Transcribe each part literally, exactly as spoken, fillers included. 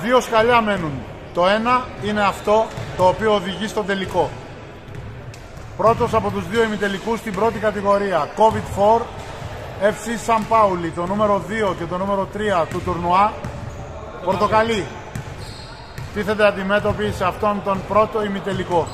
Δύο σκαλιά μένουν. Το ένα είναι αυτό το οποίο οδηγεί στο τελικό. Πρώτος από τους δύο ημιτελικούς στην πρώτη κατηγορία, COVID φορ, εφ σι Σαν Πάουλι, το νούμερο δύο και το νούμερο τρία του τουρνουά, πορτοκαλί. Τίθεται αντιμέτωποι σε αυτόν τον πρώτο ημιτελικό.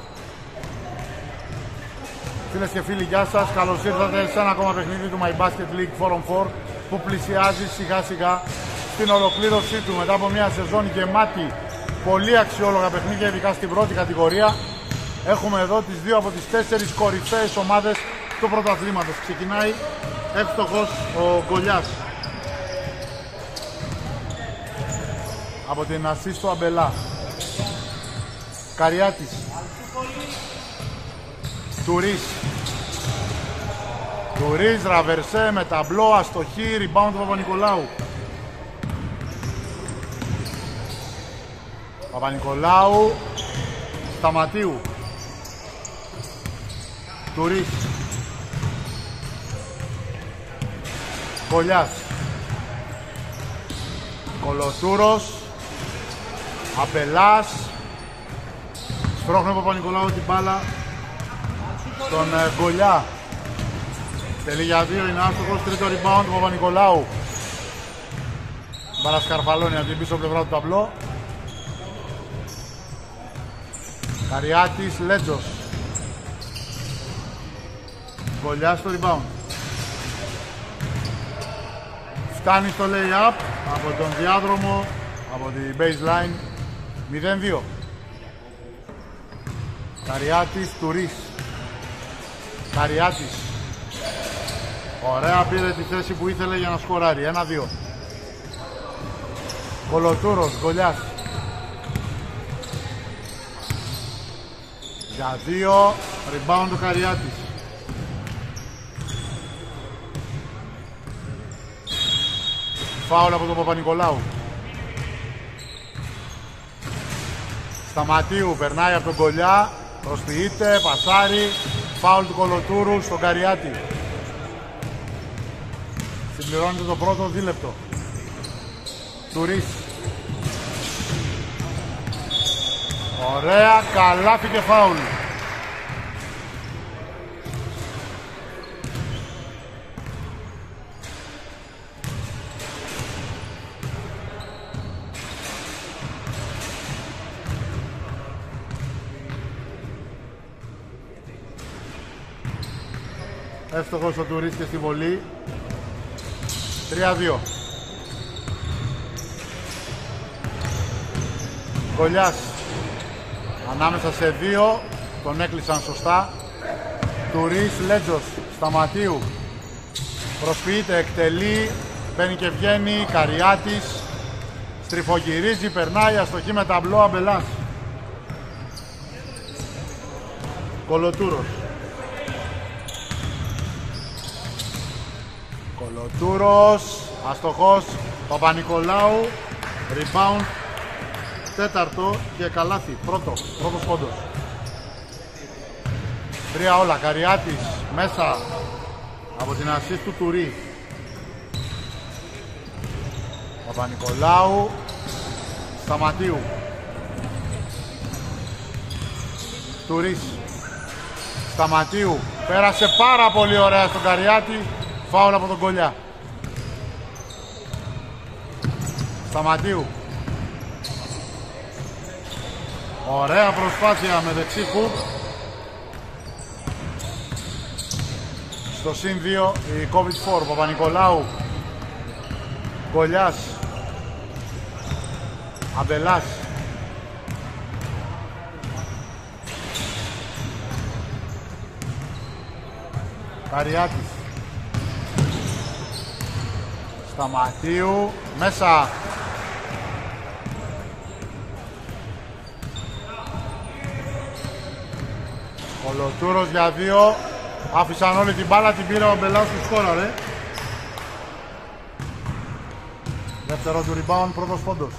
Φίλες και φίλοι, γεια σας. Καλώς ήρθατε σε ένα ακόμα παιχνίδι του My Basket League φορ ον φορ που πλησιάζει σιγά σιγά στην ολοκλήρωσή του μετά από μια σεζόν γεμάτη πολύ αξιόλογα παιχνίδια, ειδικά στην πρώτη κατηγορία. Έχουμε εδώ τις δύο από τις τέσσερις κορυφαίες ομάδες του πρωταθλήματος. Ξεκινάει εύστοχος ο Γκολιάς από την ασίστο Αμπελά. Καριάτης, Τουρίς, Τουρίς, ραβερσέ με ταμπλό, αστοχή, rebound του Παπα-Νικολάου. Παπα-Νικολάου, Σταματίου, Τουρίς, Γκολιάς, Κολοτούρος, Απελάς, σπρώχνει ο Παπα-Νικολάου την μπάλα στον ε, Γκολιά. Τελεί για δύο, είναι άστοχος, τρίτο rebound του Παπα-Νικολάου. Μπάλα σκαρφαλώνει από την πίσω πλευρά του ταμπλό. Καριάτης, Λέτζος. Γκολιά στο rebound. Φτάνει στο lay-up από τον διάδρομο, από την baseline. μηδέν δύο. Καριάτης, Τουρίς. Καριάτης. Ωραία, πήρε τη θέση που ήθελε για να σκοράρει. ένα δύο. Κολοτούρος, Γκολιάς. Για δύο, rebound του Καριάτης. Φάουλ από τον Παπα-Νικολάου. Σταματίου, περνάει από τον Γκολιά, προσποιείται, πασάρι, φάουλ του Κολοτούρου στον Καριάτη. Συμπληρώνεται το πρώτο δίλεπτο. Τουρίς. Ωραία, καλάθι και φάουλ. Εύστοχος ο Τουρίς και στη βολή. τρία δύο. Γκολιάς. Ανάμεσα σε δύο. Τον έκλεισαν σωστά. Τουρίς, Λέτζος. Σταματίου. Προσποιείται, εκτελεί. Μπαίνει και βγαίνει. Καριάτης. Στριφογυρίζει, περνάει. Αστοχή με ταμπλό, Αμπελάς. Κολοτούρος. Κολοτούρος, αστοχός, Παπα-Νικολάου, rebound, τέταρτο και καλάθι, πρώτο, πρώτος πόντος. Τρία όλα, Καριάτης, μέσα από την ασίστ του Τουρί. Παπα-Νικολάου, Σταματίου. Τουρίς, Σταματίου, πέρασε πάρα πολύ ωραία στον Καριάτη. Φάουλ από τον Γκολιά. Σταματίου. Ωραία προσπάθεια με δεξί χουκ. Στο συν δύο η COVID φορ. Παπα-Νικολάου. Γκολιάς. Αμπελάς. Καριάτης. Σταματίου, μέσα. Κολοτούρος για δύο. Άφησαν όλη την μπάλα, την πήρε ο Μπελάς του σκόραρε. Δεύτερο του rebound, πρώτος πόντος.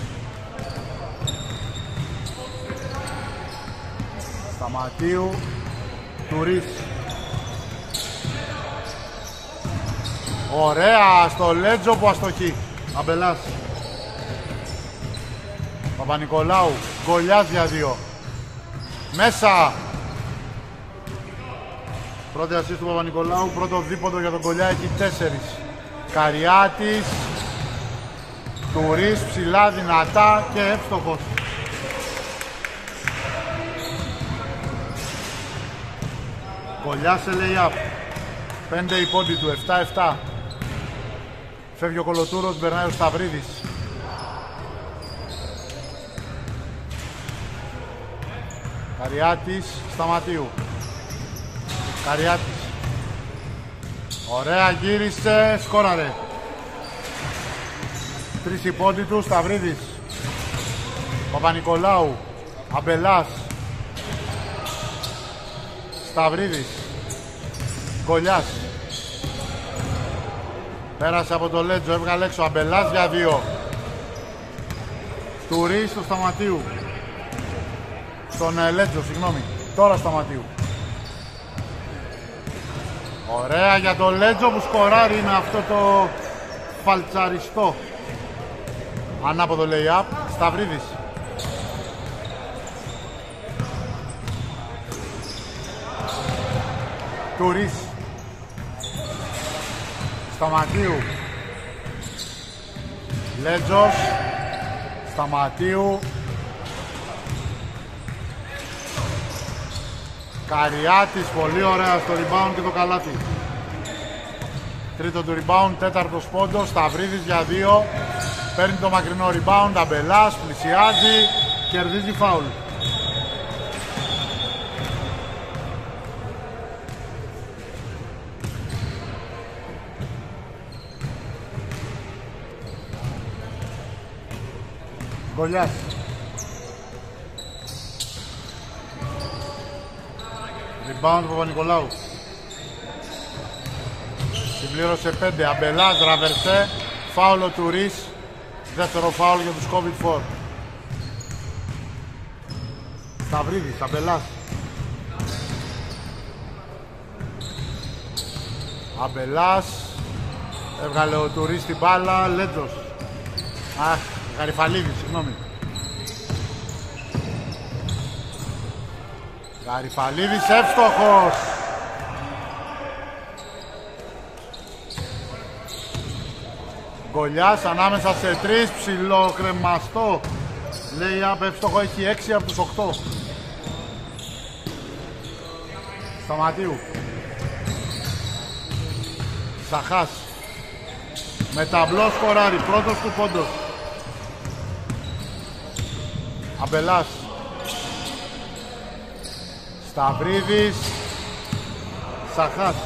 Σταματίου, Τουρίς. Ωραία, στο Λέτζο που αστοχεί. Αμπελάς. Παπα-Νικολάου, Γκολιάς για δύο. Μέσα. Πρώτη ασίστ του Παπα-Νικολάου, πρώτο δίποντο για τον Γκολιά, έχει τέσσερις. Καριάτης, Τουρίς, ψηλά, δυνατά και εύστοχος. Γκολιάς σε lay-up. Πέντε η πόντι του, επτά επτά. Φεύγει ο Κολοτούρος, περνάει ο Σταυρίδης. Καριάτης, Σταματίου. Καριάτης. Ωραία, γύρισε, σκόραρε. Τρεις η πόντι του, Σταυρίδης. Παπα-Νικολάου. Αμπελάς. Σταυρίδης. Γκολιάς. Πέρασε από το Λέτζο, έβγαλε έξω. Αμπελάς για δύο. Τουρί στο Σταματίου. Στον ε, Λέτζο, συγγνώμη. Τώρα Σταματίου. Ωραία για το Λέτζο που σκοράρει με αυτό το φαλτσαριστό. Ανάποδο lay-up. Σταυρίδης. Τουρίς. Σταματίου. Λέτζος. Σταματίου. Καριάτης, πολύ ωραία στο rebound και το καλάθι. Τρίτο του rebound, τέταρτος πόντος. Σταυρίδης για δύο. Παίρνει το μακρινό rebound. Αμπελάς, πλησιάζει. Κερδίζει φάουλ. Γκολιάς. Rebound του Παπα-Νικολάου. Συμπλήρωσε πέντε. Αμπελάς, ραβερσέ. Φάουλο του Ρίς. Δεύτερο φάουλ για τους COVID φορ. Σταυρίδης, Αμπελάς. Αμπελάς. Έβγαλε ο Τουρίς στην μπάλα. Λέτζος. Αχ, Γαριφαλίδης, συγγνώμη. Γαριφαλίδης εύστοχος. Γκολιάς ανάμεσα σε τρεις, ψηλό κρεμαστό. Λέει απ' εύστοχο, έχει έξι από τους οκτώ. Σταματίου. Σαχάς. Με ταμπλό σκοράρι, πρώτος του πόντος. Αμπελάς. Σταυρίδης. Σαχάς.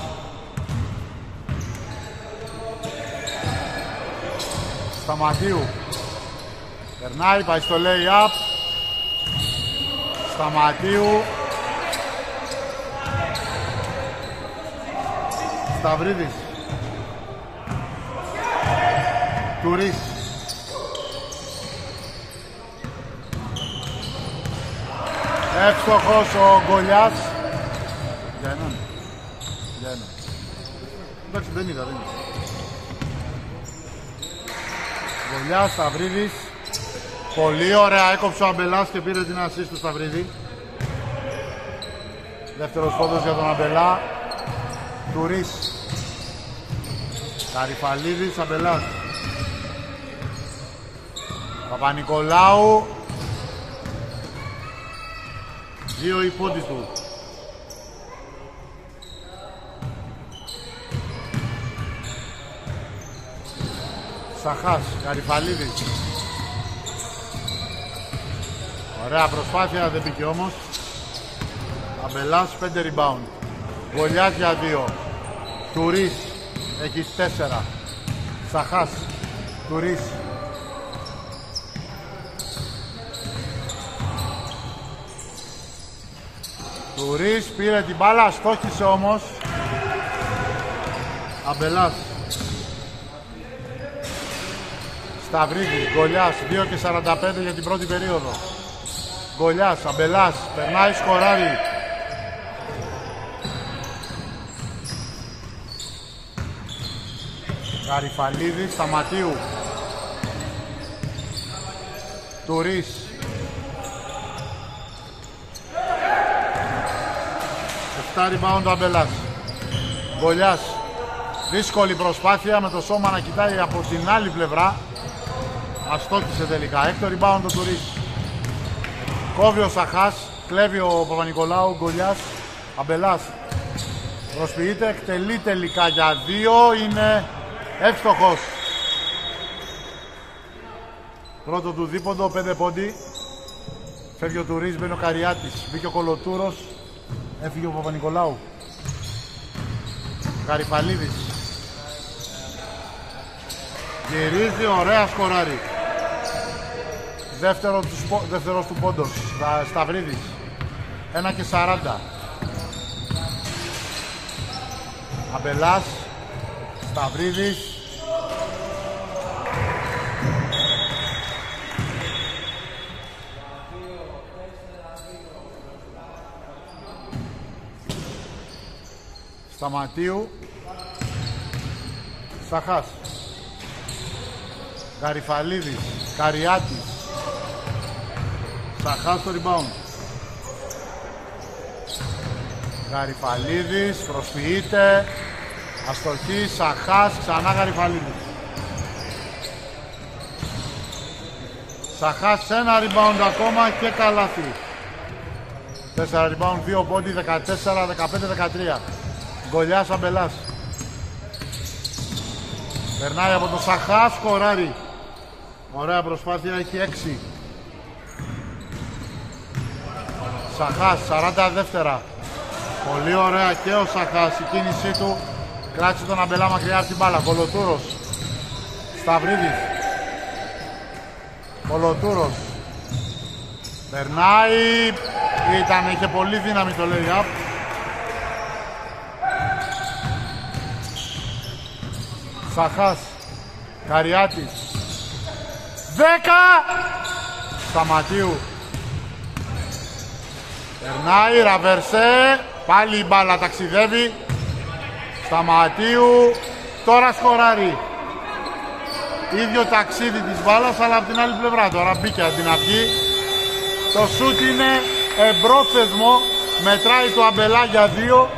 Σταματίου. Περνάει, πάει στο lay-up. Σταματίου. Σταυρίδης. Τουρίς. Εύστοχος ο Γκολιάς. Για έναν. Για έναν. Εντάξει, δεν είδα, δεν είδα. Γκολιάς, Σταυρίδης. Πολύ ωραία, έκοψε ο Αμπελάς και πήρε την assist του Σταυρίδη. Δεύτερος πόντος για τον Αμπελά. Τουρίς. Καριφαλίδης, Αμπελάς. Παπα-Νικολάου. Δύο οι πόντοι του. Σαχάς, Καριφαλίδης. Ωραία προσπάθεια, δεν μπήκε όμως. Αμπελάς, πέντε rebound. Γκολιάς για δύο. Τουρίς, έχεις τέσσερα. Σαχάς, Τουρίς. Τουρίς πήρε την μπάλα, στόχισε όμως. Αμπελάς. Σταυρίδης, Γκολιάς, δύο και σαράντα πέντε για την πρώτη περίοδο. Γκολιάς, Αμπελάς, περνάει, σκοράρει. Καριφαλίδης, Σταματίου. Τουρίς. επτά rebound ο Αμπελάς. Γκολιάς. Δύσκολη προσπάθεια με το σώμα να κοιτάει από την άλλη πλευρά. Αστόχησε τελικά. Έκτο rebound ο Τουρίς. Κόβει ο Σαχάς. Κλέβει ο Παπα-Νικολάου. Γκολιάς. Αμπελάς. Προσποιείται. Εκτελεί τελικά για δύο. Είναι εύστοχος. Πρώτο του δίποντο. Πέντε πόντι. Φεύγει ο Τουρίς. Μπαίνει ο Καριάτης. Μπήκε ο Κολοτούρος. Έφυγε ο Παπα-Νικολάου. Καρυφαλίδης. Γυρίζει, ωραία σκοράρει. Δεύτερο του, δεύτερος του πόντος. Σταυρίδης. Ένα και σαράντα. Αμπελάς. Σταυρίδης. Σταματίου. Σαχάς. Γαριφαλίδης. Καριάτης. Σαχάς στο rebound. Γαριφαλίδης. Προσποιείται. Αστοχή. Σαχάς. Ξανά Γαριφαλίδης. Σαχάς ένα rebound ακόμα και καλάθι. τέσσερα rebound, δύο πόντι, δεκατέσσερα δεκαπέντε δεκατρία. Γκολιάς Αμπελάς. Περνάει από το Σαχά, σκοράρει. Ωραία προσπάθεια, έχει έξι. Σαχάς, σαράντα δεύτερα. Πολύ ωραία και ο Σαχάς, η κίνησή του. Κράτησε τον Αμπελά μακριά από την μπάλα. Κολοτούρος. Σταυρίδης. Κολοτούρος. Περνάει. Ήταν, είχε πολύ δύναμη το lay-up. Σαχάς. Καριάτης. Δέκα. Σταματίου. Περνάει. Ραβερσέ. Πάλι η μπάλα ταξιδεύει. Σταματίου. Τώρα σκοράρει. Ίδιο ταξίδι της μπάλας, αλλά από την άλλη πλευρά. Τώρα μπήκε αντί να βγει. Το σούτ είναι εμπρόθεσμο. Μετράει το Αμπελά για δύο.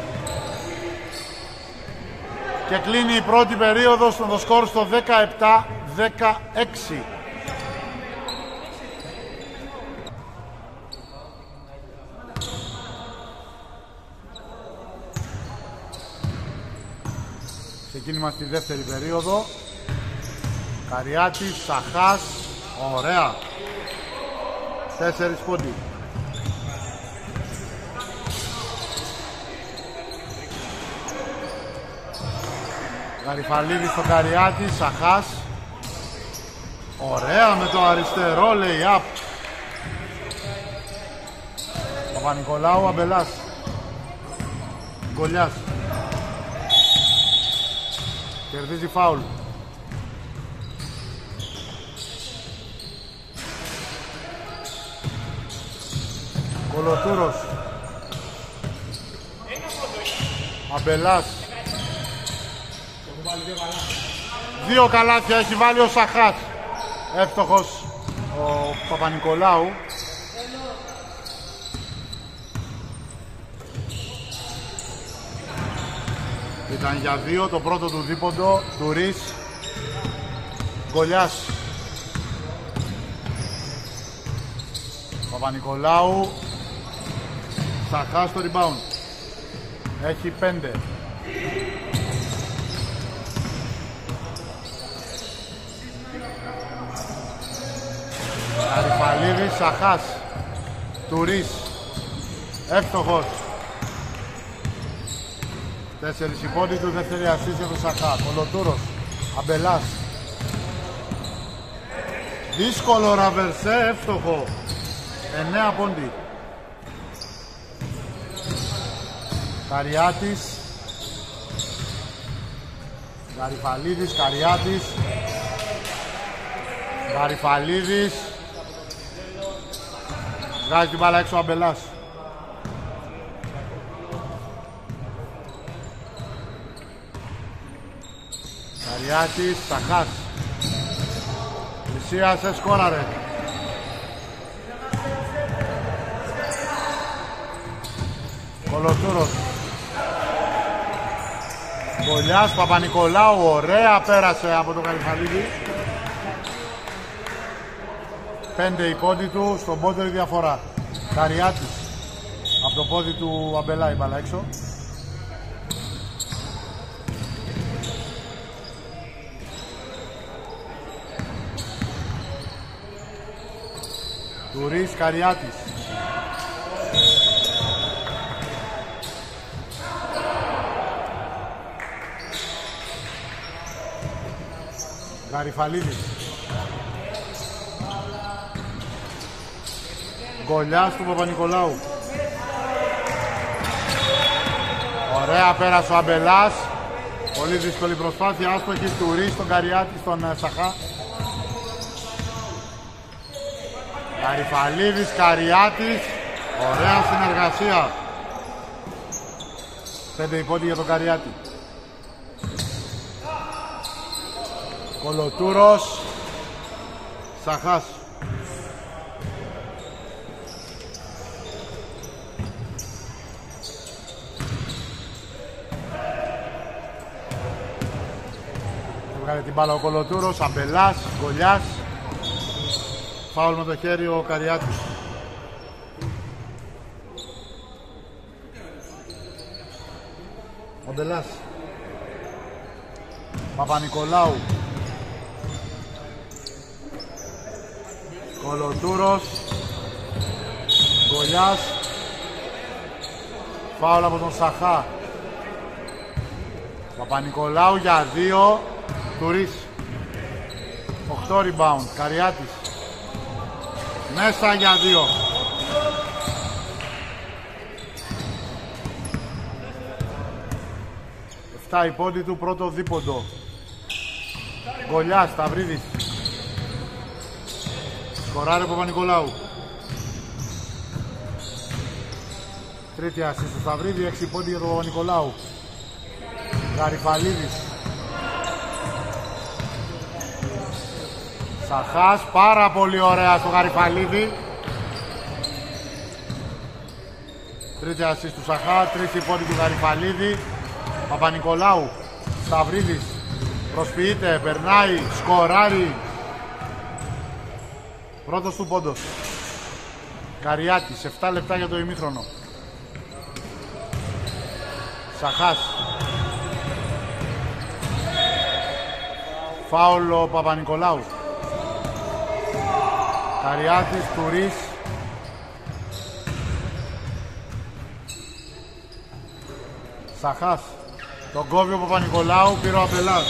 Και κλείνει η πρώτη περίοδο στο σκορ στο δεκαεπτά δεκαέξι. Ξεκίνημα στη δεύτερη περίοδο. Καριάτης, Σαχάς, ωραία. Τέσσερις πόντι. Γαριφαλίδης στο Καριάτη, Σαχάς. Ωραία με το αριστερό lay-up. Παπα-Νικολάου, Αμπελάς. Γκολιάς. Κερδίζει φάουλ. Κολοτούρος. Αμπελάς. Δύο καλάθια έχει βάλει ο Σαχάς. Εύστοχος ο Παπα-Νικολάου. Ήταν για δύο το πρώτο του δίποντο. Τουρίς. Γκολιάς. Παπα-Νικολάου. Σαχάς στο rebound. Έχει πέντε. Αριφαλίδης, Σαχάς. Τουρίς. Εύστοχος. Τέσσερις υπόντι του, δεύτερη ασίστ για τον Σαχά. Κολοτούρος. Αμπελάς. Δύσκολο ραβερσέ, εύστοχο. Εννέα πόντι. Καριάτης. Γαριφαλίδης, Καριάτης. Γαριφαλίδης. Βγάζει την μπάλα έξω ο Αμπελάς. Καριάτης, Σαχάς. Πλησίασε, σκόραρε. Κολοτούρος. Γκολιάς, Παπα-Νικολάου, ωραία, πέρασε από το Καρυφαλίδη. Πέντε η πόντι του, στον πόντι διαφορά. Καριάτης, από το πόδι του Αμπελά η μπάλα έξω. Τουρίς, Καριάτης. Γαριφαλίδης. Γκολιάς του Παπα-Νικολάου. Ωραία, πέρασε ο Αμπελάς. Πολύ δύσκολη προσπάθεια, άστοχη. Τουρίς στον Καριάτη, στον Σαχά. Γαριφαλίδης, Καριάτης. Ωραία συνεργασία. Πέντε υπόντι για τον Καριάτη. Κολοτούρος. Σαχάς. Έβγαλε την μπάλα ο Κολοτούρος. Αμπελάς, Γκολιάς. Φάουλ με το χέρι ο Καριάτης. Αμπελάς. Παπα-Νικολάου. Κολοτούρος. Γκολιάς. Φάουλ από τον Σαχά. Παπα-Νικολάου για δύο. Τουρίς. οκτώ rebound. Καριάτης. Μέσα για δύο. εφτά η πόντι του, πρώτο δίποντο. Γκολιάς, Σταυρίδης. Σκοράρε Παπα-Νικολάου. Τρίτη ασίστ του Σταυρίδη, έξι πόντι για τον Παπα-Νικολάου. Γαριφαλίδης. Σαχάς, πάρα πολύ ωραία στο Γαριφαλίδη. Τρίτη ασίστ του Σαχά, τρεις η πόντι του Γαριφαλίδη. Παπα-Νικολάου. Σταυρίδης. Προσποιείται, περνάει, σκοράρει. Πρώτος του πόντος. Καριάτης, επτά λεπτά για το ημίχρονο. Σαχάς. Φάουλ ο Παπα-Νικολάου. Καριάτης, Τουρίς. Σαχάς. Τον κόβει ο Παπα-Νικολάου, πήρε ο Αμπελάς.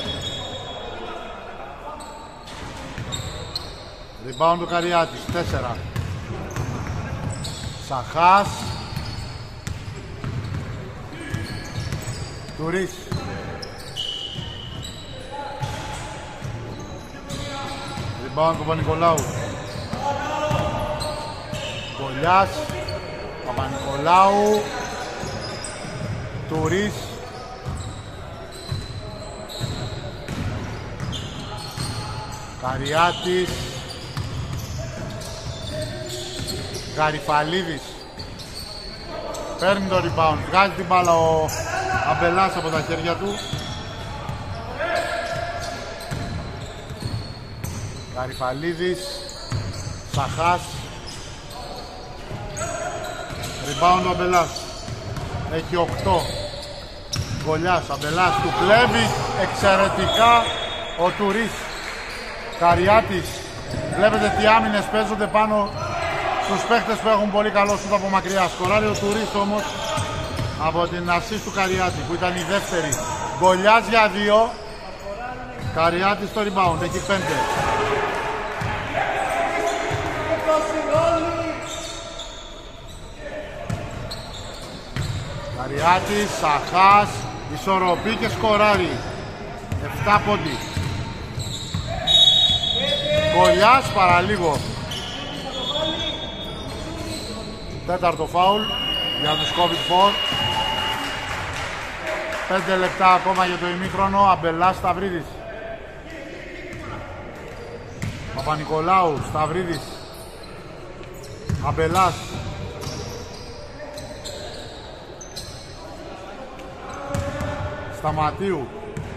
Rebound ο Καριάτης, τέσσερα. Σαχάς. Τουρίς. Rebound ο Παπα-Νικολάου. Γκολιάς. Παπα-Νικολάου. Τουρίς. Καριάτης. Γαριφαλίδης. Παίρνει το rebound. Βγάζει την μπάλα ο Αμπελάς από τα χέρια του. Γαριφαλίδης. Σαχάς. Rebound ο Αμπελάς. Έχει οκτώ. Γκολιάς. Αμπελάς του κλέβει εξαιρετικά ο Τουρίς. Καριάτης. Βλέπετε τι άμυνες παίζονται πάνω στους παίχτες που έχουν πολύ καλό σούτ από μακριά. Σκοράρει ο Τουρίς όμως από την ασίστ του Καριάτη που ήταν η δεύτερη. Γκολιάς για δύο. Καριάτης στο rebound. Έχει πέντε. Καριάτης, Σαχάς, ισορροπεί και σκοράρει. επτά πόντι. Γκολιάς παραλίγο. Τέταρτο φάουλ για τους COVID φορ. πέντε λεπτά ακόμα για το ημίχρονο. Αμπελάς, Σταυρίδης. Παπα-Νικολάου, Σταυρίδης. Αμπελάς. Σταματίου.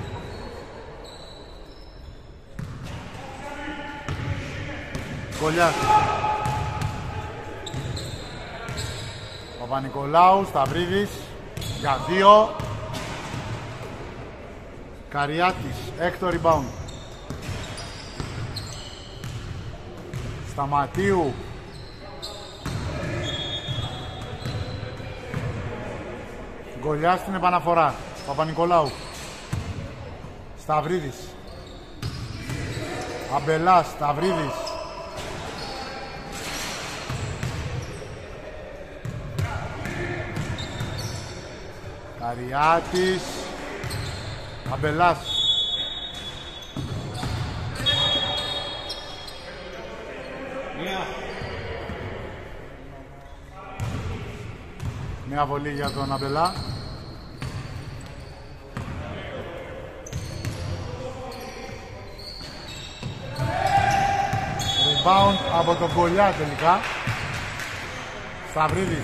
Γκολιάς. Παπα-Νικολάου, Σταυρίδης για δύο. Καριάτης, έκτο rebound. Σταματίου. Γκολιάς στην επαναφορά. Παπα-Νικολάου. Σταυρίδης. Αμπελάς, Σταυρίδης. Καριάτης. Αμπελάς. Μία. Μία βολή για τον Αμπελά. Rebound από τον Γκολιά τελικά. Σταυρίδης.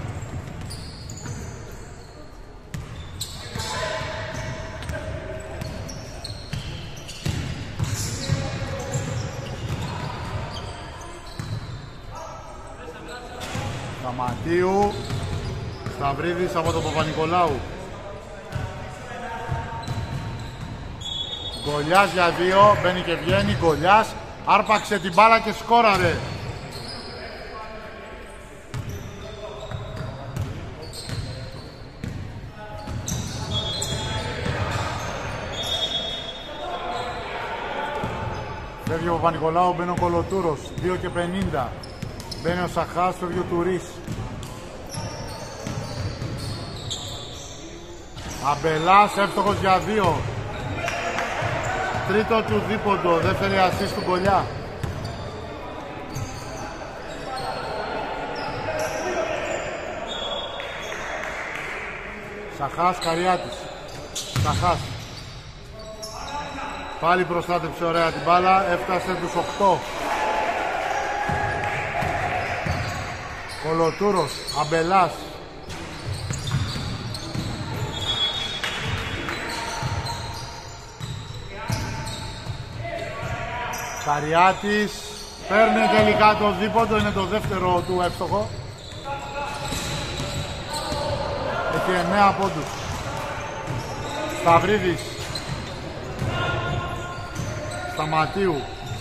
Σταματίου. Σταυρίδης από τον Παπα-Νικολάου. Γκολιάς για δύο, μπαίνει και βγαίνει. Γκολιάς άρπαξε την μπάλα και σκόραρε. Φεύγει ο Παπα-Νικολάου, μπαίνει ο Κολοτούρος. δύο και πενήντα. Μπαίνει ο Σαχάς, φεύγει ο Τουρίς. Αμπελάς, εύστοχος για δύο. Τρίτο του δίποντο, δεύτερη assist του Γκολιά. Σαχάς, Καριάτης. Σαχάς. Πάλι προστάτεψε ωραία την μπάλα, έφτασε τους οκτώ. Κολοτούρος, Αμπελάς. Καριάτης, παίρνει τελικά το δίποντο, είναι το δεύτερο του εύστοχο. Έχει εννέα πόντους. Σταυρίδης. Σταματίου.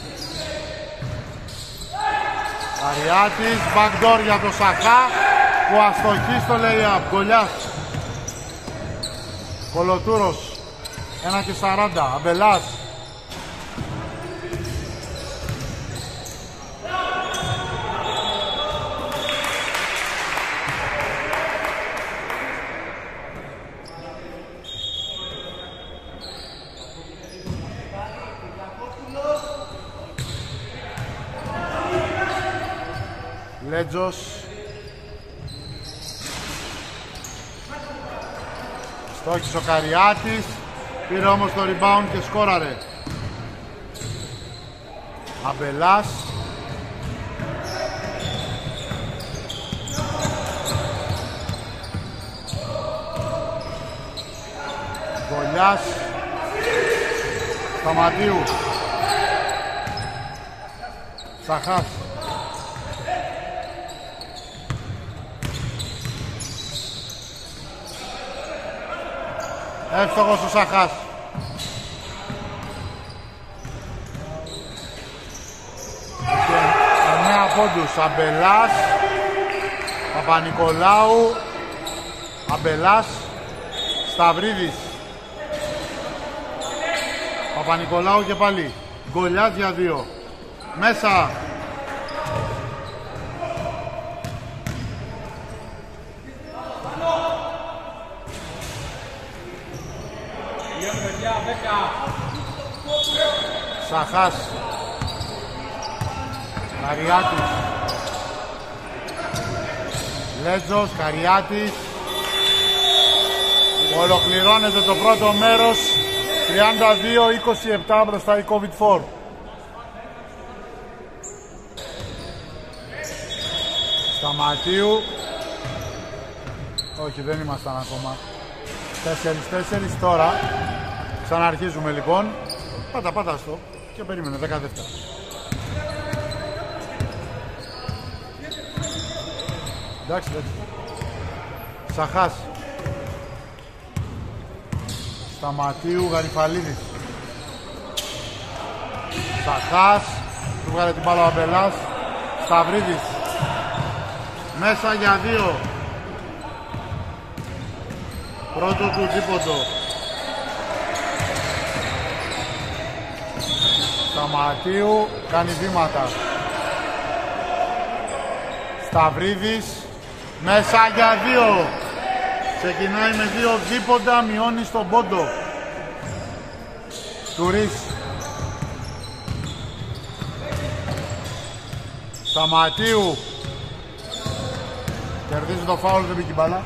Καριάτης, backdoor για το Σαχά που αστοχεί στο lay-up. Γκολιάς. Κολοτούρος, ένα και σαράντα. Αμπελάς. Λέτζος. Στόχισε ο Καριάτης, πήρε όμως το rebound και σκόραρε. Αμπελάς. Γκολιάς. Σταματίου. Σαχάς. Εύστοχος ο Σαχάς. εννέα πόντους. Αμπελάς. Παπα-Νικολάου. Αμπελάς. Σταυρίδης. Παπα-Νικολάου και πάλι. Γκολιάς για δύο. Μέσα. Σαχάς. Καριάτης. Λέτζος, Καριάτης. Ολοκληρώνεται το πρώτο μέρος. τριάντα δύο είκοσι επτά μπροστά η κόβιντ φορ. Σταματίου. Όχι, δεν ήμασταν ακόμα. τέσσερα τέσσερα τώρα. Ξαναρχίζουμε λοιπόν. Πάτα πάτα στο και περίμενε δέκα δεύτερα. Εντάξει, εντάξει. Σαχάς. Σταματίου, Γαριφαλίδης. Σαχάς. Του βγάλε την μπάλα ο Αμπελάς. Σταυρίδης. Μέσα για δύο. Πρώτο του δίποντο. Σταματίου κάνει βήματα. Σταυρίδης. Μέσα για δύο. Ξεκινάει με δύο δίποντα, μειώνει στον πόντο. Τουρίς. Σταματίου. Κερδίζει το φάουλ, δεν μπήκε η μπάλα.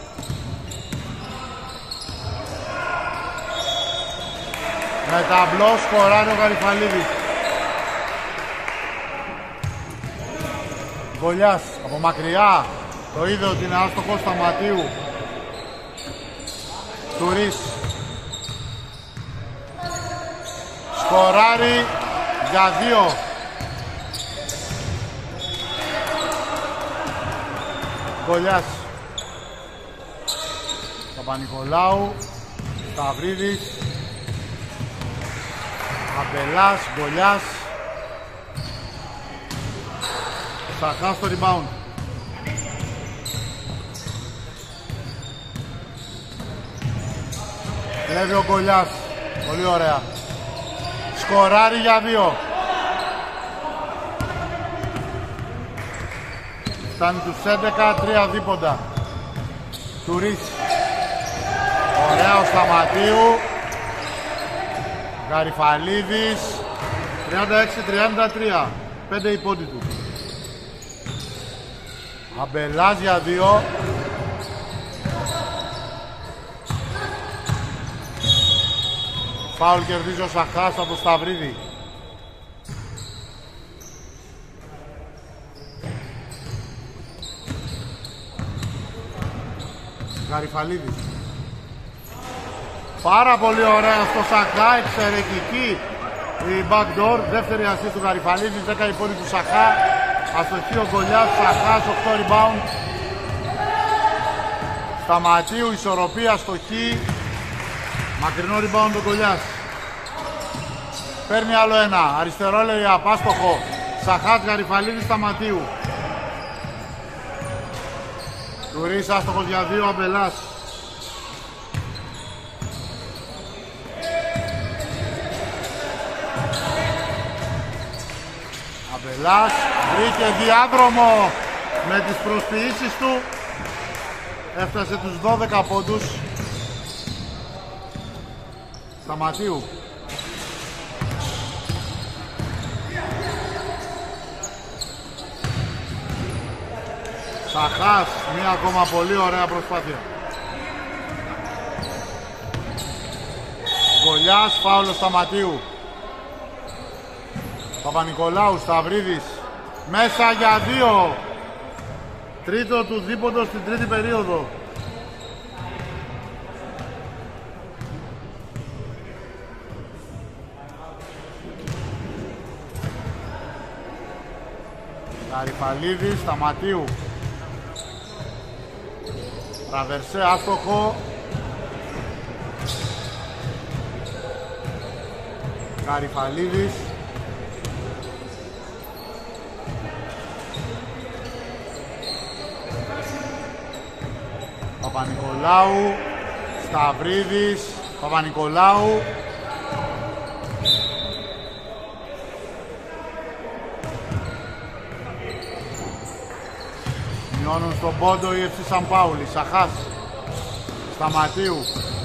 Με ταμπλό σκοράρει ο Γαριφαλίδης. Γκολιάς από μακριά. Το είδε ότι είναι άστοχος. Σταματίου. Τουρίς. Σκοράρει για δύο. Γκολιάς. Παπα-Νικολάου. Σταυρίδης. Αμπελάς. Γκολιάς. Σαχάς στο rebound. Κλέβει ο Γκολιάς. Πολύ ωραία. Σκοράρει για δύο. Φτάνει τους έντεκα, τρία δίποντα. Τουρίς. Ωραία ο Σταματίου. Γαριφαλίδης. τριάντα έξι τριάντα τρία. πέντε οι πόντοι του. Αμπελάς για δύο. Φάουλ κερδίζει ο Σαχάς από το Σταυρίδη. Γαριφαλίδης. Πάρα πολύ ωραία στο Σαχά, εξαιρετική η backdoor, δεύτερη assist του Γαριφαλίδη, δέκα η πόνη του Σαχά, αστοχή ο Γκολιάς, Σαχάς, οκτώ rebound. Σταματίου, ισορροπία, αστοχή, μακρινό rebound ο Γκολιάς. Παίρνει άλλο ένα, αριστερό λέει απάστοχο, Σαχάς, Γαριφαλίδη, Σταματίου. Τουρίς, άστοχος για δύο, Αμπελάς. Αμπελάς βρήκε διάδρομο με τις προσποιήσεις του. Έφτασε τους δώδεκα πόντους. Σταματίου. Σαχάς, μία ακόμα πολύ ωραία προσπάθεια. Γκολιάς, φάουλο Σταματίου. Παπα-Νικολάου, Σταυρίδης. Μέσα για δύο. Τρίτο του δίποντο στην τρίτη περίοδο. Γαριφαλίδης, Σταματίου. Τραβερσέ, άστοχο. Γαριφαλίδης. Παπα-Νικολάου. Σταυρίδης. Παπα-Νικολάου. Μειώνουν στον πόντο η εφ σι Σαν Πάουλη. Σαχάς. Σταματίου.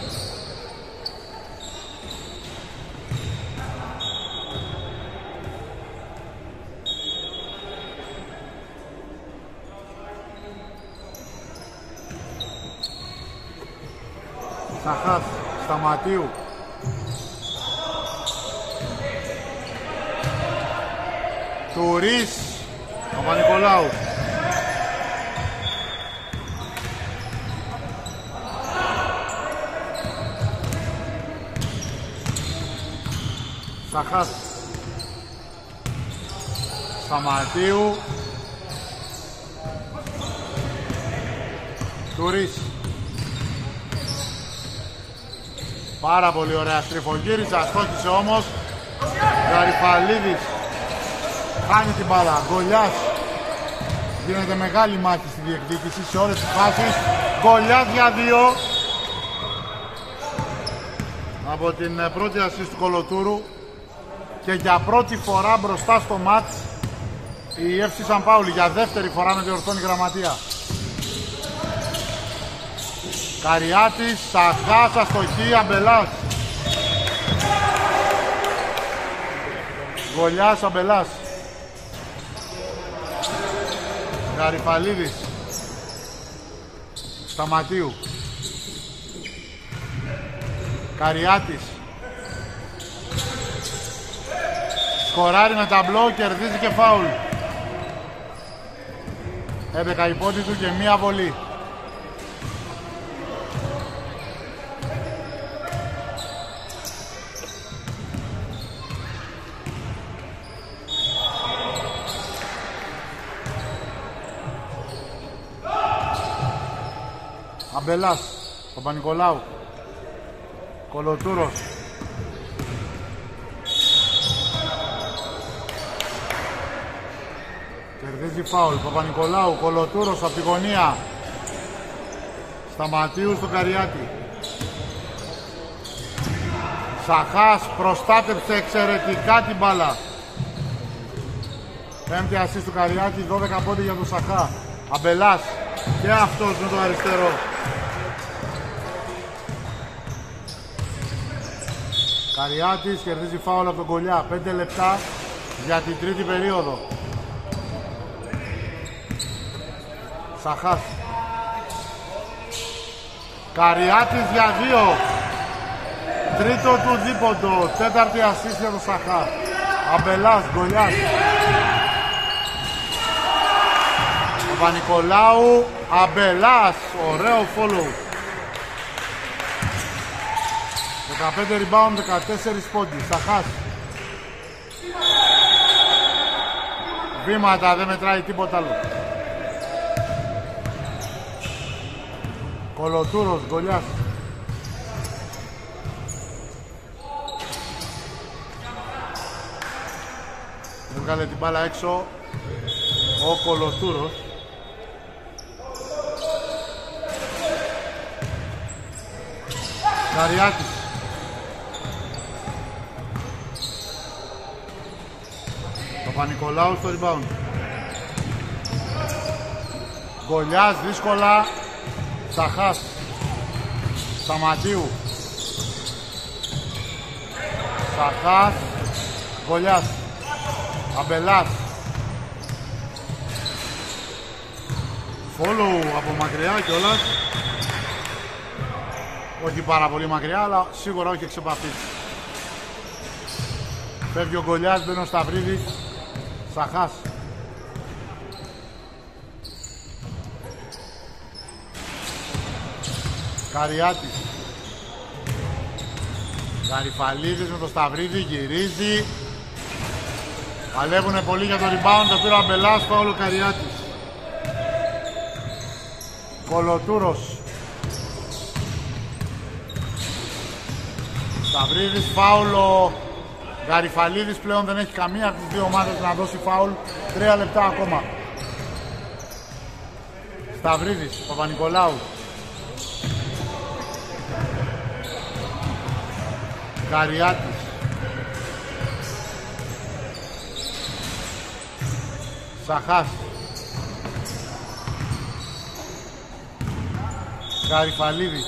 Σαχάς. Σταματίου. Τουρίς. Παπα-Νικολάου. Σαχάς. Σταματίου. Τουρής. Πάρα πολύ ωραία στριφογύρισα, στόχισε όμως. Γαριφαλίδης χάνει την μπάλα. Γκολιάς. Γίνεται μεγάλη μάχη στη διεκδίκηση σε όλες τις φάσεις. Γκολιάς για δύο. Από την πρώτη ασίστ του Κολοτούρου. Και για πρώτη φορά μπροστά στο μάτς η Εφ Σι Σαν Πάουλη. Για δεύτερη φορά με διορθώνει η γραμματεία. Καριάτης, Σαχάς, αστοχή, Αμπελάς. Γκολιάς, Αμπελάς. Γαριφαλίδης. Σταματίου. Καριάτης. Σκοράρει με ταμπλό, κερδίζει και φάουλ. Έντεκα υπόντι του και μία βολή. Αμπελάς, Παπα-Νικολάου. Κολοτούρος. Κερδίζει φάουλ. Παπα-Νικολάου, Κολοτούρος από τη γωνία. Σταματίου στο Καριάτη. Σαχάς προστάτεψε εξαιρετικά την μπάλα. Πέμπτη ασίστ του Καριάτη, δώδεκα πόντι για τον Σαχά. Αμπελάς και αυτός με το αριστερό. Καριάτης κερδίζει φάουλ από τον Γκολιά. πέντε λεπτά για την τρίτη περίοδο. Σαχάς. Καριάτης για δύο. Τρίτο του δίποντο. Τέταρτη ασίστ για τον Σαχά. Αμπελάς, Γκολιάς. Παπα-Νικολάου, Αμπελάς. Ωραίο follow. δεκαπέντε rebound, δεκατέσσερα πόντι. Σαχάς. Βήματα, δεν μετράει τίποτα άλλο. Κολοτούρος, Γκολιάς. Έβγαλε την μπάλα έξω ο Κολοτούρος. Καριάτης. Παπα-Νικολάου στο rebound. Γκολιάς δύσκολα. Σαχάς. Σταματίου. Σαχάς. Γκολιάς. Αμπελάς. Follow από μακριά κιόλας. Όχι πάρα πολύ μακριά, αλλά σίγουρα όχι εξ επαφής. Φεύγει ο Γκολιάς, μπαίνει ο Σταυρίδης. Σαχάς. Καριάτης. Γαριφαλίδης με το Σταυρίδη, γυρίζει. Παλεύουνε πολύ για το rebound, το πήρε ο Αμπελάς, φάουλ ο Καριάτης. Κολοτούρος. Σταυρίδης, φάουλ ο Γαριφαλίδης, πλέον δεν έχει καμία από τις δύο ομάδες να δώσει φάουλ. Τρία λεπτά ακόμα. Σταυρίδης, Παπα-Νικολάου. Καριάτης. Σαχάς. Γαριφαλίδης.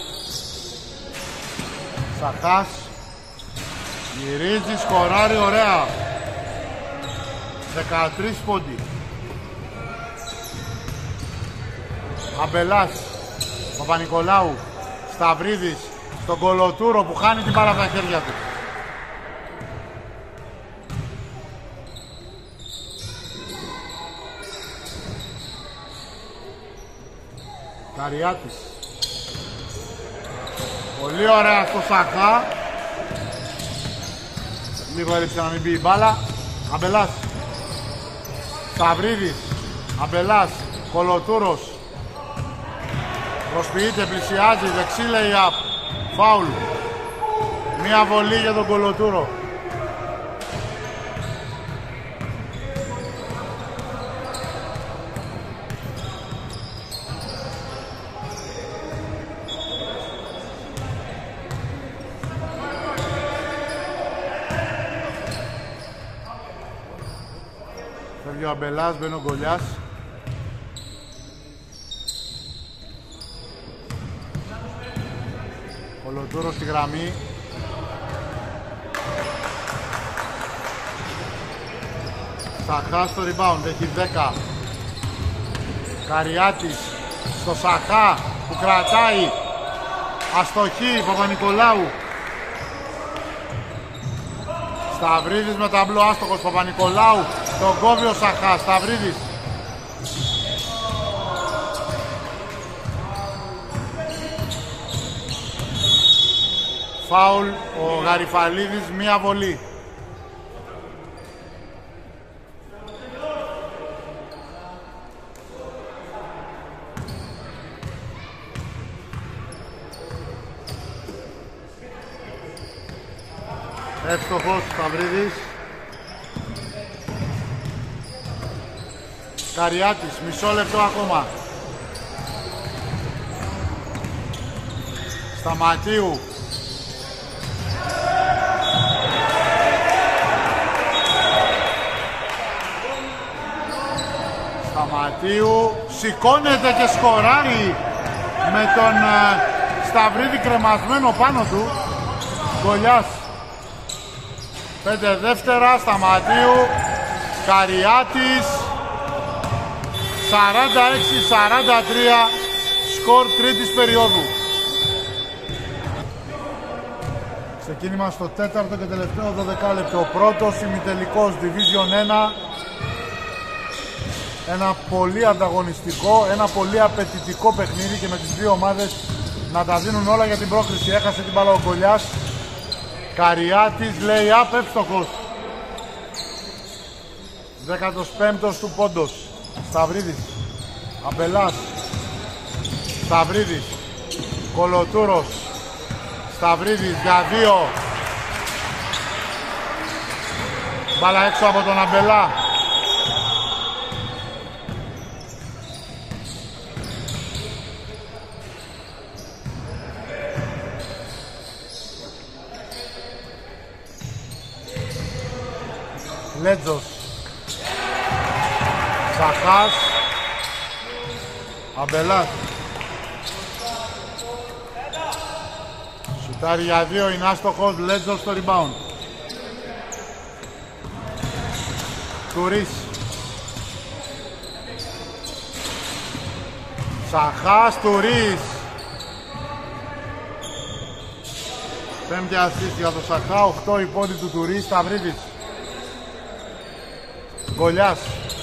Σαχάς. Γυρίζει, σκοράρει, ωραία. δεκατρείς πόντι. Αμπελάς. Παπα-Νικολάου. Σταυρίδης. Στον Κολοτούρο που χάνει την μπάλα από τα χέρια του. Καριάτης. Πολύ ωραία στο Σαχά. Λίγο έλειψε να μην μπει η μπάλα. Αμπελάς. Σταυρίδης. Αμπελάς. Κολοτούρος. Προσποιείται, πλησιάζει, δεξί lay-up. Φάουλ. Μία βολή για τον Κολοτούρο. Φεύγει ο Αμπελάς, μπαίνει ο Γκολιάς. Κολοτούρος στη γραμμή. Σαχά στο rebound, έχει δέκα. Καριάτης στο Σαχά που κρατάει. Αστοχή, Παπα-Νικολάου. Σταυρίδης με ταμπλό, άστοχος, Παπα-Νικολάου. Τον κόβει ο Σαχά, Σταυρίδης. Φάουλ, ο Γαριφαλίδης, μία βολή. Εύστοχος, Σταυρίδης. Καριάτης, μισό λεπτό ακόμα. Σταματίου. Σταματίου. Σηκώνεται και σκοράρει με τον uh, Σταυρίδη κρεμασμένο πάνω του. Γκολιάς. Πέντε δεύτερα, Σταματίου. Καριάτης. σαράντα έξι σαράντα τρία σκορ τρίτης περίοδου. Ξεκίνημα στο τέταρτο και τελευταίο δωδεκάλεπτο. Πρώτος ημιτελικός Division ένα. Ένα πολύ ανταγωνιστικό, ένα πολύ απαιτητικό παιχνίδι και με τις δύο ομάδες να τα δίνουν όλα για την πρόκριση. Έχασε την μπάλα ο Γκολιάς. Καριάτης, lay-up, εύστοχος. δέκατος πέμπτος του πόντος. Σταυρίδης. Αμπελάς. Σταυρίδης. Κολοτούρος. Σταυρίδης για δύο. Μπάλα έξω από τον Αμπελά. Λέτζος. Σαχάς. Αμπελάς. Σουτάρει για δύο, είναι άστοχος. Λέτζος στο rebound. Τουρίς. Σαχάς, Τουρίς. Πέμπτη assist για το Σαχά, οκτώ η πόντι του Τουρίς. Σταυρίδης. Γκολιάς.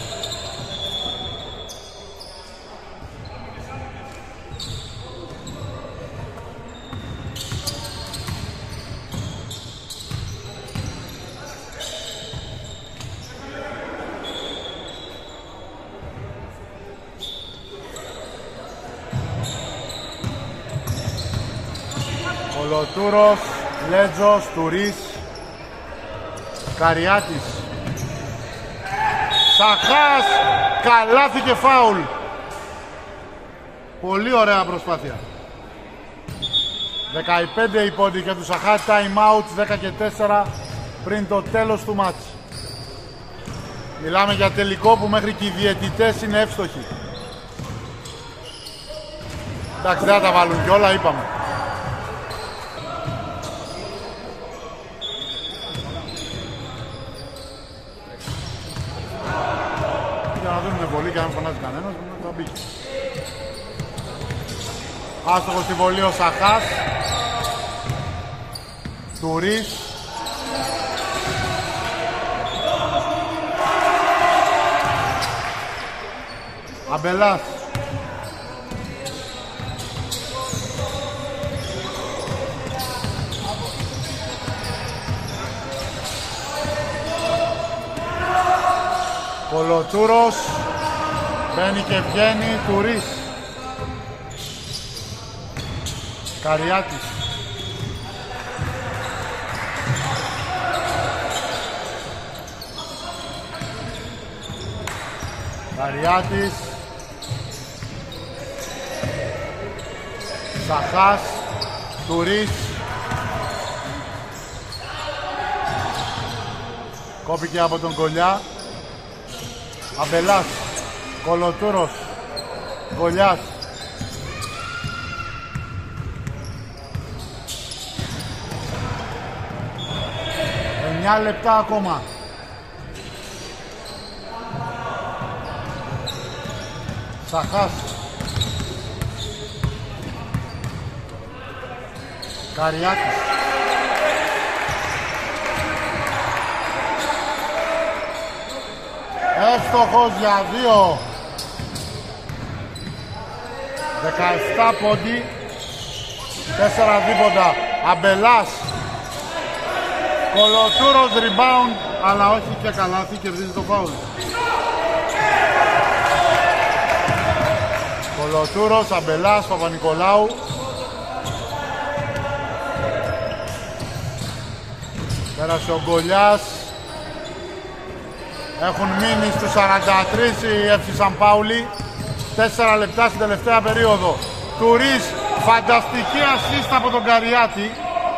Κολοτούρος, Λέτζος, Τουρίς, Καριάτης. Σαχάς, καλάθι και φάουλ. Πολύ ωραία προσπάθεια. δεκαπέντε η πόντι και του Σαχά, time out, δέκα και τέσσερα πριν το τέλος του μάτς. Μιλάμε για τελικό που μέχρι και οι διαιτητές είναι εύστοχοι. Εντάξει, δεν θα τα βάλουν κιόλα, είπαμε. Για να δούμε βολή και αν φωνάζει κανένας, θα μπήκε. Άστοχος στη βολή ο Σαχάς. Τουρίς. Αμπελάς. Κολοτούρος. Μπαίνει και βγαίνει. Τουρίς. Καριάτης. Καριάτης. Σαχάς. Τουρίς. Κόπηκε από τον Γκολιά. Αμπελάς. Κολοτούρος. Γκολιάς. εννιά λεπτά ακόμα. Σαχάς. Καριάκης. Εύστοχος για δύο. δεκαεπτά πόντι. τέσσερα δίποτα. Αμπελάς. Κολοτούρος rebound, αλλά όχι και καλάθι, κερδίζει το φάουλ. Κολοτούρος, Αμπελάς, Παπα-Νικολάου. Πέρασε ο Γκολιάς. Έχουν μείνει στους σαράντα τρία οι Εφ Σι Σαν Πάουλη. τέσσερα λεπτά στην τελευταία περίοδο. Τουρίς, φανταστική ασίστ από τον Καριάτη.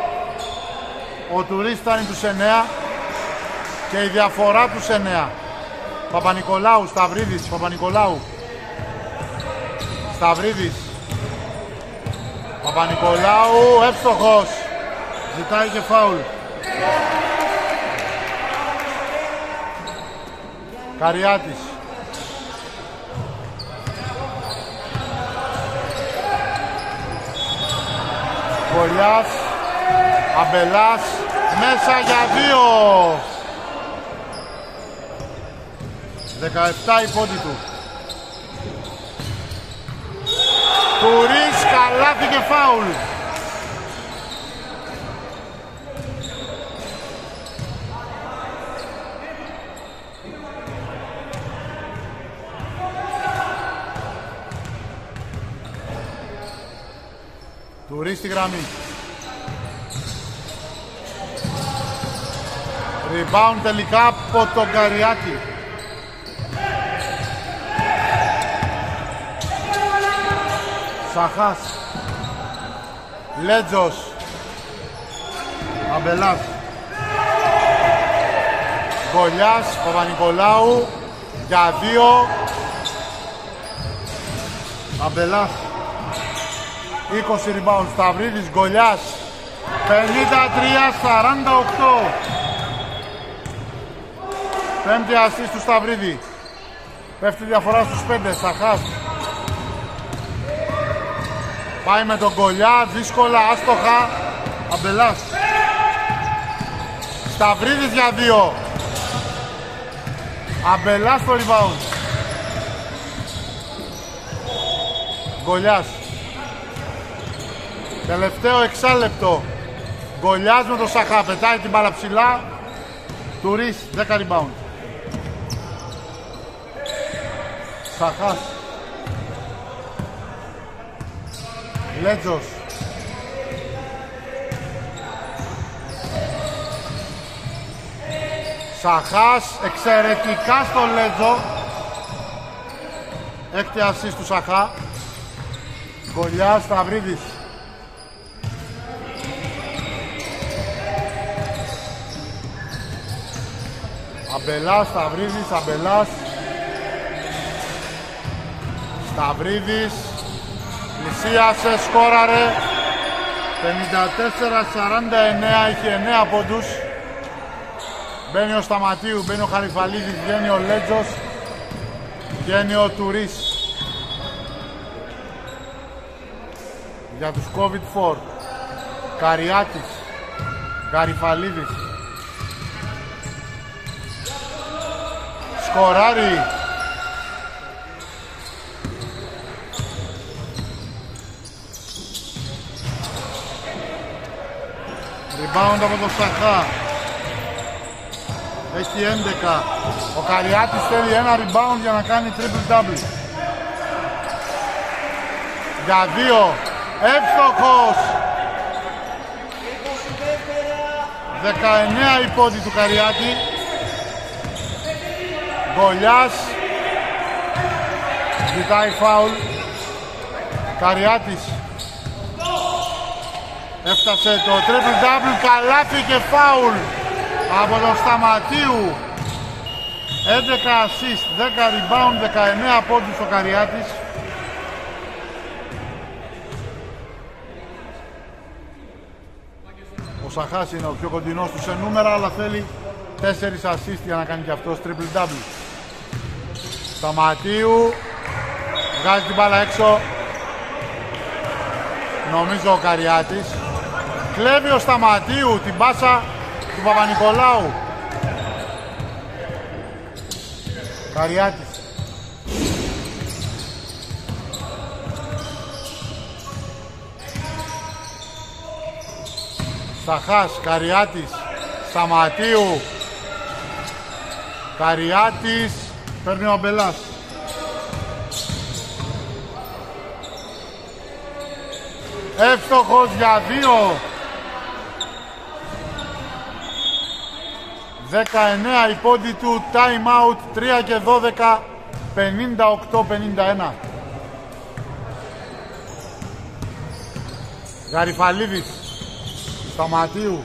Ο Τουρίς φτάνει τους εννέα και η διαφορά τους εννέα. Παπα-Νικολάου, Σταυρίδης, Παπα-Νικολάου. Σταυρίδης. Παπα-Νικολάου, εύστοχος. Ζητάει και φάουλ. Καριάτης. Γκολιάς. Αμπελάς. Μέσα για δύο. δεκαεπτά η πόντι του. Τουρίς, καλάθι και φάουλ. Τουρίς στη γραμμή. Rebound τελικά από τον Καριάκη. Σαχάς. Λέτζος. Αμπελάς. Γκολιάς. Παπα-Νικολάου. Για δύο. Αμπελάς. είκοσι rebound. Σταυρίδης. Γκολιάς. πενήντα τρία σαράντα οκτώ. Πέμπτη ασίστ του Σταυρίδη. Πέφτει διαφορά στους πέντε. Σαχάς. Πάει με τον Γκολιά, δύσκολα, άστοχα. Αμπελάς. Σταυρίδης για δύο. Αμπελάς στο rebound. Γκολιάς. Τελευταίο εξάλεπτο. Γκολιάς με τον Σαχά. Πετάει την μπάλα ψηλά. Τουρίς, δέκα rebound. Σαχάς. Λέτζος. Σαχάς, εξαιρετικά στο Λέτζο. Έκτη ασίστ του Σαχά. Γκολιάς, Σταυρίδης. Αμπελάς, Σταυρίδης, Αμπελάς. Σταυρίδης. Πλησίασε, σκόραρε. πενήντα τέσσερα σαράντα εννέα, είχε εννέα πόντους. Μπαίνει ο Σταματίου, μπαίνει ο Χαριφαλίδης, βγαίνει ο Λέτζος. Βγαίνει ο Τουρίς. Για τους κόβιτ φορ. Καριάκης. Χαριφαλίδης. Σκοράρει. Rebound από το Σαχά. έχει έντεκα. Ο Καριάτης θέλει ένα rebound για να κάνει triple double. Για δύο, εύστοχος. δεκαεννέα η πόντη του Καριάτη. Γκολιάς. Ζητάει φάουλ. Καριάτης. Έφτασε το triple double, καλάθι και φάουλ από τον Σταματίου. έντεκα assist, δέκα rebound, δεκαεννέα πόντους ο Καριάτης. Ο Σαχάς είναι ο πιο κοντινός του σε νούμερα, αλλά θέλει τέσσερις assist για να κάνει και αυτός triple double. Σταματίου βγάζει την μπάλα έξω. Νομίζω ο Καριάτης. Κλέβει ο Σταματίου την πάσα του Παπα-Νικολάου. Καριάτης. Σαχάς, Καριάτης, Σταματίου. Καριάτης, παίρνει ο Αμπελάς. Εύστοχος για δύο. δεκαεννέα η πόντη του, time out, τρία και δώδεκα, πενήντα οκτώ πενήντα ένα. Γαριφαλίδης, Σταματίου.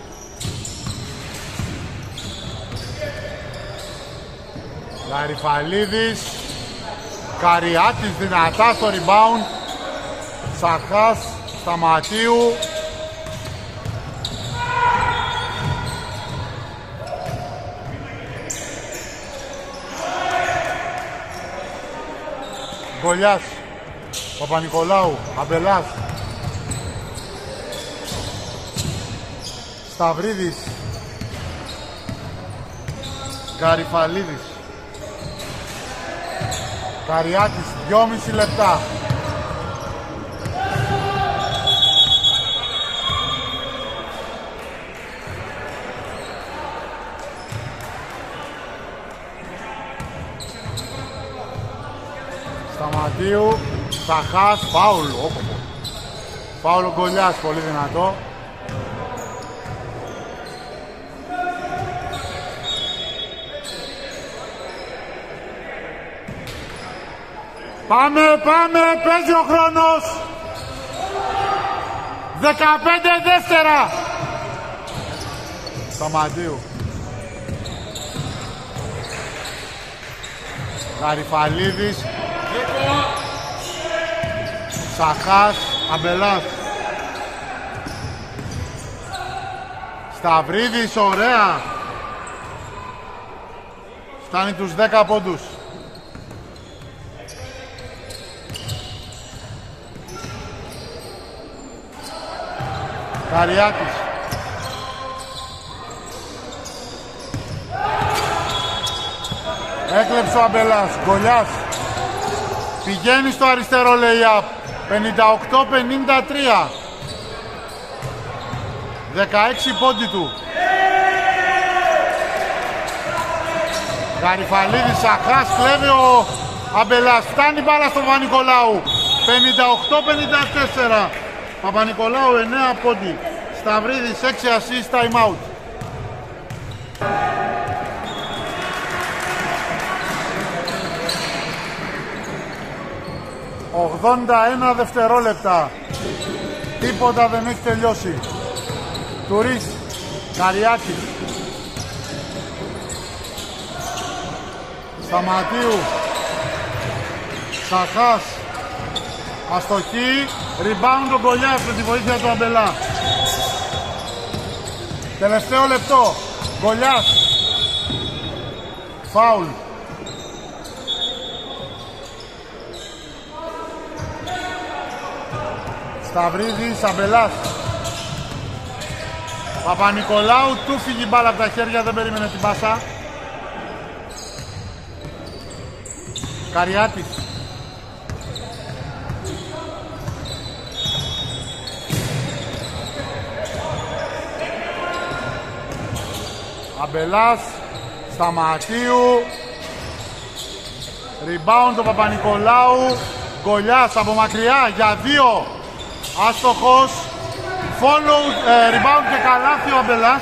Γαριφαλίδης, Καριάτης δυνατά στο rebound. Σαχάς, Σταματίου. Γκολιάς, Παπα-Νικολάου, Αμπελάς. Σταυρίδης, Γαριφαλίδης. Καριάτης, δυόμιση λεπτά. Σταματίου, Σαχάς, φάουλ, όκοπο. Φάουλ ο Γκολιάς, πολύ δυνατό. Πάμε, πάμε, παίζει ο χρόνος. δεκαπέντε δεύτερα. Σταματίου. Γαριφαλίδης. Σαχάς, Αμπελάς. Σταυρίδης, ωραία. Φτάνει τους δέκα πόντους. Καριάτης. Έκλεψε ο Αμπελάς. Γκολιάς. Πηγαίνει στο αριστερό lay-up. πενήντα οκτώ πενήντα τρία. δεκαέξι πόντι του. Γαριφαλίδης, Σαχάς, κλέβει ο Αμπελάς. Φτάνει μπάλα στον Παπα-Νικολάου. πενήντα οκτώ πενήντα τέσσερα. Παπα-Νικολάου εννέα πόντι. Σταυρίδης έξι assist, time out. ογδόντα ένα δευτερόλεπτα. Τίποτα δεν έχει τελειώσει. Τουρίς, Καριάκη. Σταματίου. Σαχάς. Αστοχή. Rebound ο Γκολιάς με τη βοήθεια του Αμπελά. Τελευταίο λεπτό. Γκολιάς. Φάουλ. Σταυρίδης, Αμπελάς. Παπα-Νικολάου, του φύγει μπάλα από τα χέρια, δεν περίμενε την πάσα. Καριάτης. Αμπελάς, Σταματίου. Rebound το Παπα-Νικολάου. Γκολιάς από μακριά για δύο. Άστοχος. Follow, ε, rebound και καλάθι ο Αμπελάς.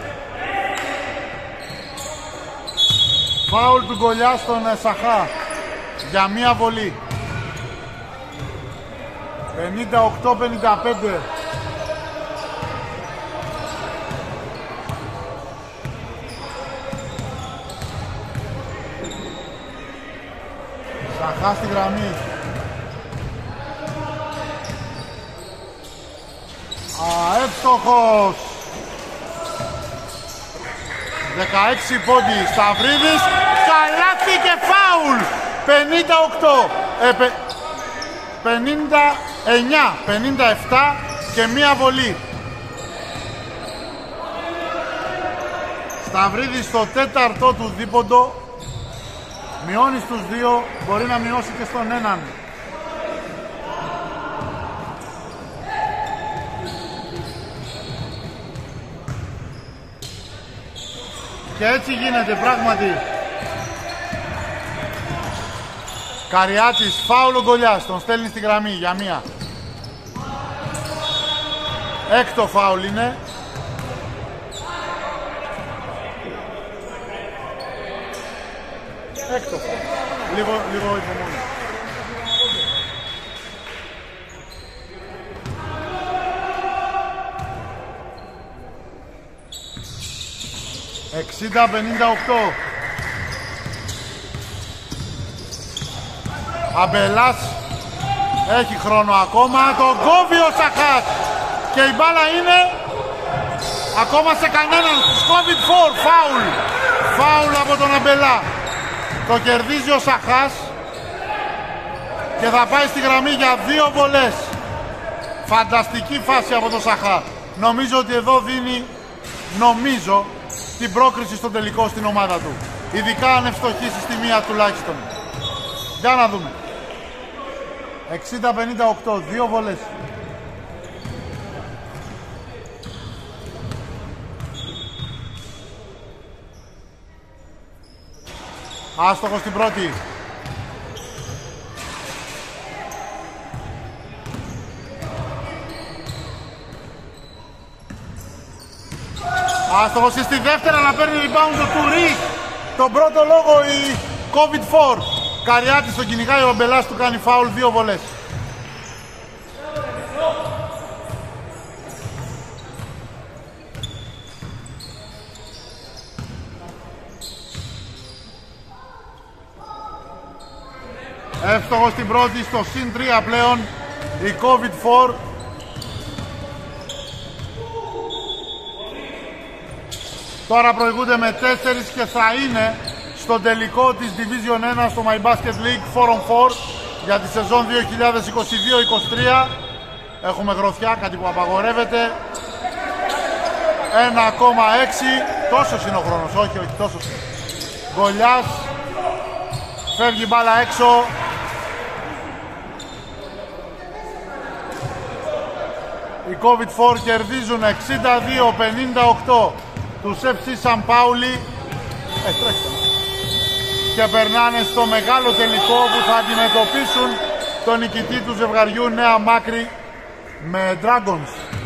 Φάουλ του Γκολιά στον ε, Σαχά για μία βολή. πενήντα οκτώ πενήντα πέντε. Σαχά στη γραμμή. Αεύστοχος. δεκαέξι πόντι. Σταυρίδης. Καλάθι και φάουλ. πενήντα οκτώ. Ε, πε, πενήντα εννιά. πενήντα επτά και μία βολή. Σταυρίδης στο τέταρτο του δίποντο. Μειώνει στους δύο. Μπορεί να μειώσει και στον έναν. Και έτσι γίνεται πράγματι. Καριάτης, φάουλο Γκολιάς, τον στέλνει στη γραμμή για μία. Έκτο φάουλ είναι. Έκτο φάουλ. Λίγο, λίγο υπομονή. εξήντα πενήντα οκτώ. Αμπελάς έχει χρόνο ακόμα. Τον κόβει ο Σαχάς. Και η μπάλα είναι ακόμα σε κανέναν. Σκόβει φορ. Φάουλ. Φάουλ από τον Αμπελά. Το κερδίζει ο Σαχάς. Και θα πάει στη γραμμή για δύο βολές. Φανταστική φάση από τον Σαχά. Νομίζω ότι εδώ δίνει, νομίζω, την πρόκριση στο τελικό στην ομάδα του. Ειδικά αν ευστοχίσει στη μία τουλάχιστον. Για να δούμε. εξήντα πενήντα οκτώ, δύο βολές. Άστοχο στην πρώτη. Άστοχος στη δεύτερη, αλλά παίρνει rebound το Τουρί. Τον πρώτο λόγο η κόβιτ φορ. Καριάτης τον κυνηγάει, ο Αμπελάς του κάνει φάουλ, δύο βολές. Εύστοχος στην πρώτη, στο συν τρία πλέον η κόβιτ φορ. Τώρα προηγούνται με τέσσερις και θα είναι στο τελικό της Division ένα στο My Basket League φορ on φορ για τη σεζόν δύο χιλιάδες είκοσι δύο είκοσι τρία. Έχουμε γροθιά, κάτι που απαγορεύεται. ένα κόμμα έξι. Τόσος είναι ο χρόνος, όχι, όχι, τόσος είναι. Γκολιάς. Φεύγει μπάλα έξω. Οι κόβιτ φορ κερδίζουν εξήντα δύο πενήντα οκτώ τους εφ σι Σαν Πάουλι ε, και περνάνε στο μεγάλο τελικό που θα αντιμετωπίσουν τον νικητή του ζευγαριού Νέα Μάκρη με Dragons.